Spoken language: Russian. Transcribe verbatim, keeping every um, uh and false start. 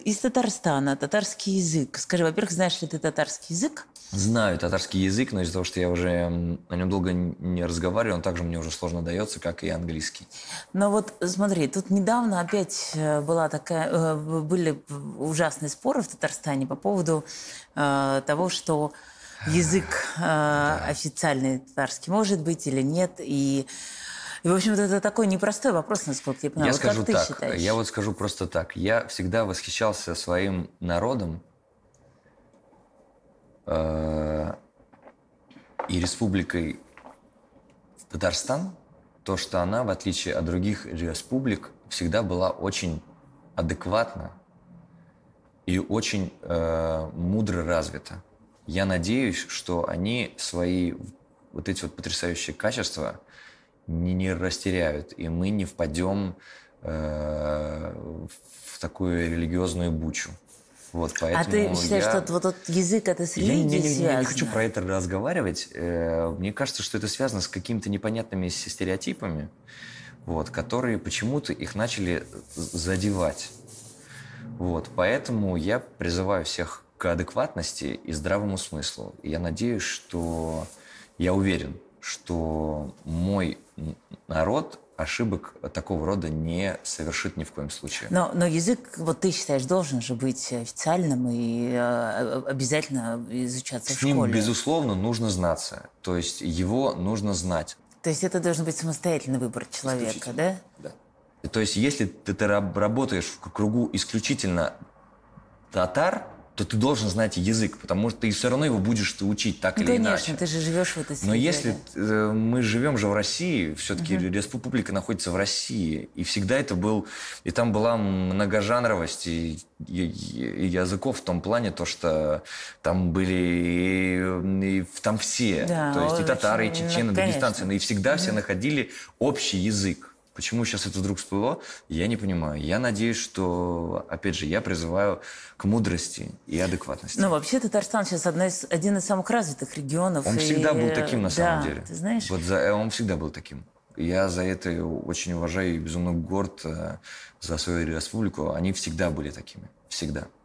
Из Татарстана, татарский язык. Скажи, во-первых, знаешь ли ты татарский язык? Знаю татарский язык, но из-за того, что я уже на нем долго не разговариваю, он также мне уже сложно дается, как и английский. Но вот смотри, тут недавно опять э, была такая, э, были ужасные споры в Татарстане по поводу э, того, что язык э, Да. официальный татарский может быть или нет. И, и в общем-то, это такой непростой вопрос, насколько я понимаю. Я Вот скажу как ты так, считаешь? я вот скажу просто так. Я всегда восхищался своим народом э, и республикой Татарстан, то, что она, в отличие от других республик, всегда была очень адекватна и очень э, мудро развита. Я надеюсь, что они свои вот эти вот потрясающие качества не, не растеряют, и мы не впадем э, в такую религиозную бучу. Вот, А ты считаешь, я... что вот тот язык это с Я не, религией не, не, связано? не хочу про это разговаривать. Мне кажется, что это связано с какими-то непонятными стереотипами, вот, которые почему-то их начали задевать. Вот, поэтому я призываю всех к адекватности и здравому смыслу. И я надеюсь, что... Я уверен, что мой народ ошибок такого рода не совершит ни в коем случае. Но, но язык, вот ты считаешь, должен же быть официальным и э, обязательно изучаться С в школе? С ним, безусловно, нужно знаться. То есть его нужно знать. То есть это должен быть самостоятельный выбор человека, да? Да. То есть если ты, ты работаешь в кругу исключительно татар, то ты должен знать язык, потому что ты все равно его будешь ты учить так Ну, или конечно, иначе. ты же живешь в этой среде. Но если да? мы живем же в России, все-таки Угу. республика находится в России, и всегда это был, и там была многожанровость и, и, и языков в том плане, то что там были и, и, там все, Да, то есть и татары, и очень, чечены, ну, дагестанцы, и всегда угу. все находили общий язык. Почему сейчас это вдруг всплыло, я не понимаю. Я надеюсь, что, опять же, я призываю к мудрости и адекватности. Ну, вообще, Татарстан сейчас одна из, один из самых развитых регионов. Он и... всегда был таким, на да, самом деле. Ты знаешь? Вот за, он всегда был таким. Я за это очень уважаю и безумно горд за свою республику. Они всегда были такими. Всегда.